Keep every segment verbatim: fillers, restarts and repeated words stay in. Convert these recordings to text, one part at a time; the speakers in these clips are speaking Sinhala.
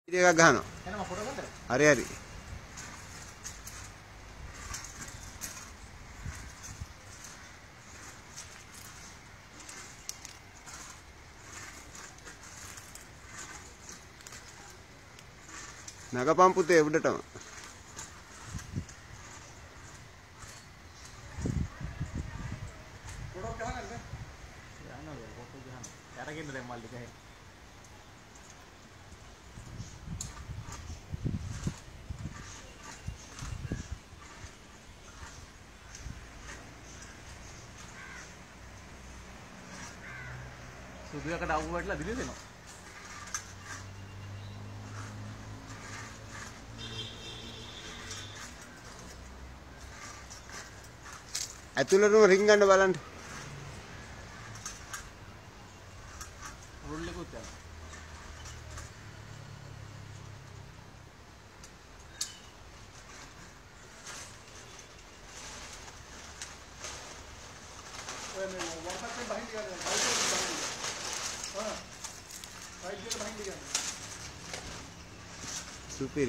Dia gak gano. Hari-hari. Naga pampute udatama. සුදුයකට අවු වටලා දිලි දෙනවා. ඇතුළටම රින් ගන්න බලන්න. රුල්ලෙකුත් යනවා. ඔය මේ වර්ෂයෙන් බහින්න ගියාද? බයික් එක බහින්න ගියාද? සුපිරි.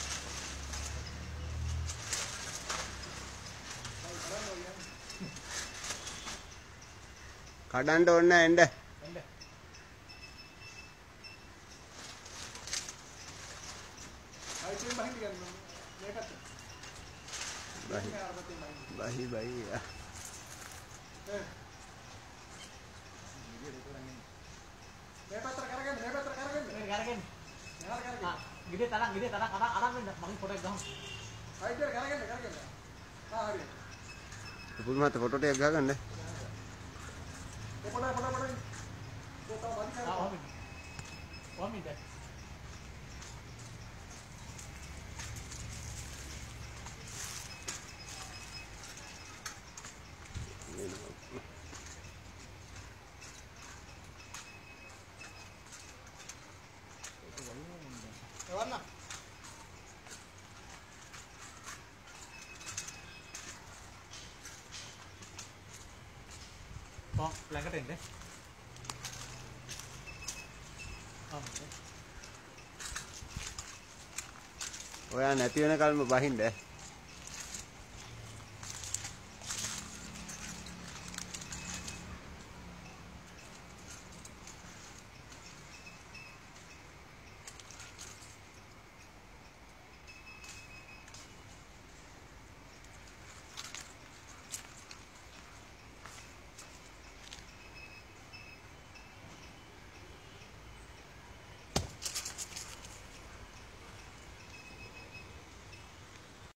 කඩන්න ඕනේ නැහැ එන්න. එන්න. බයික් එකෙන් බහින්න ගියාද? මේකට. බහි බහි. Eh. මේ පැත්තට කරගෙන මේ පැත්තට කරගෙන මේ කරගෙන. මෙහාට කරගෙන. ආ ගිඩේ තරක් ගිඩේ තරක් අරන් අරන් වෙන්න මගේ ෆොටෝ එක ගහමු. සයිඩ් එකට කරගෙන කරගෙන. ආ හරි. පුල් මාත ෆොටෝ ටිකක් ගහගන්න. ඒ පොඩ පොඩ පොඩ. පොතෝ බදි කරලා. ආ ඔහොම. ඔහොම ඉන්න. එවන්න. කො ළඟට එන්න. ආ ඔයා නැති වෙනකල්ම බහින්න.